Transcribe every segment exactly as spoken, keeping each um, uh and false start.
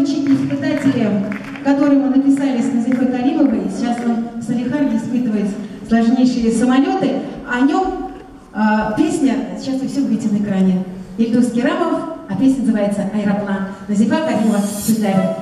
летчики, испытатели, которые мы написали с Назифой Каримовой. Сейчас он в Салихарде испытывает сложнейшие самолеты. О нем э, песня, сейчас вы все увидите на экране. Ильдус Керамов, а песня называется «Аэроплан». Назифа Каримова, Сюздаева.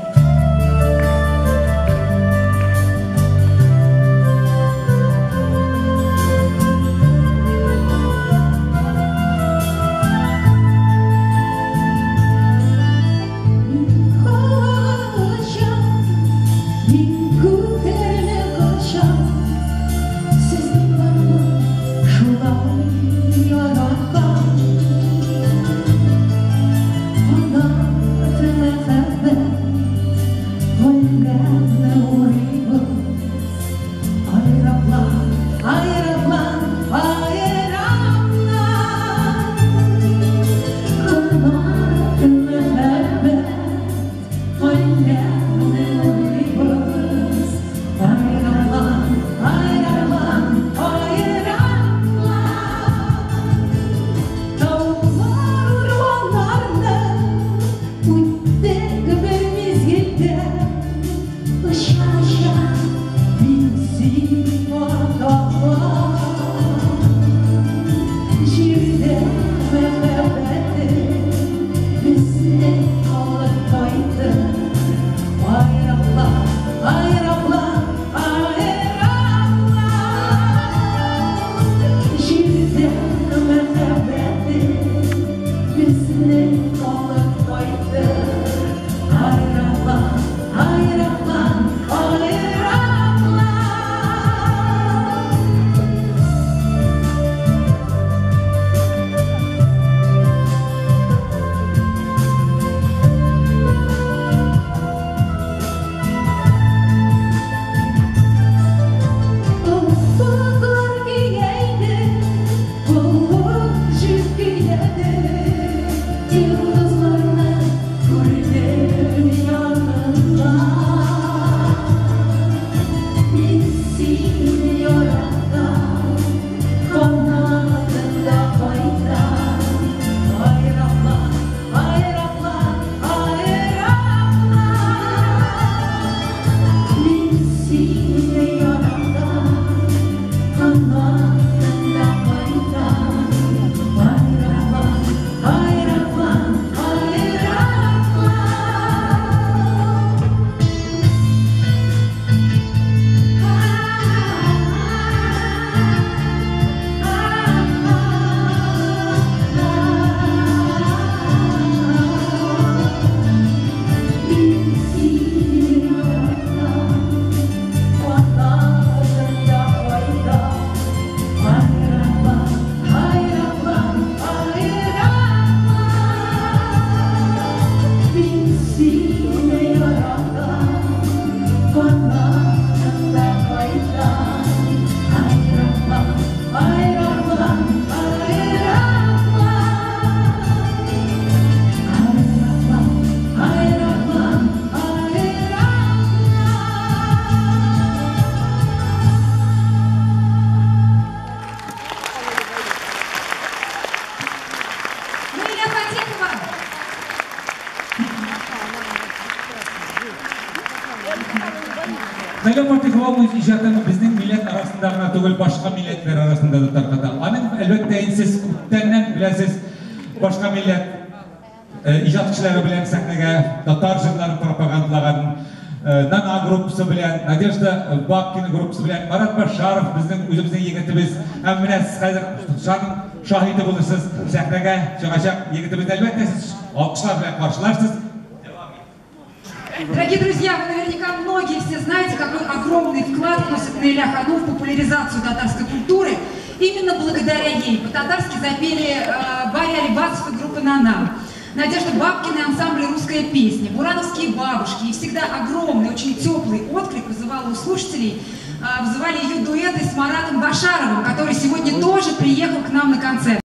Naila Fatihova bu icatını bizning millet arasında tugul başka milletler arasında da tarqada. Aның elbette siz Kürtlerden bilesiz başka millet e, icatçıları bilen sahnega Tatar jırları propagandalagan Nana gruppası bilen Nadежда Бабкина gruppası bilen Marat Başarov bizning özümüzün yigitimiz hem mine siz hazır şanın şahidi bulursunuz sahnega çıkacak yigitimiz elbette siz alkışlar bilen karşılarsınız. Дорогие друзья, вы наверняка многие все знаете, какой огромный вклад вносит Наиля Хану в популяризацию татарской культуры. Именно благодаря ей по-татарски запели э, Барри Алибасов и группа «Нана», Надежда Бабкина и ансамбль «Русская песня», бурановские бабушки. И всегда огромный, очень теплый отклик вызывал у слушателей, э, вызывали ее дуэты с Маратом Башаровым, который сегодня тоже приехал к нам на концерт.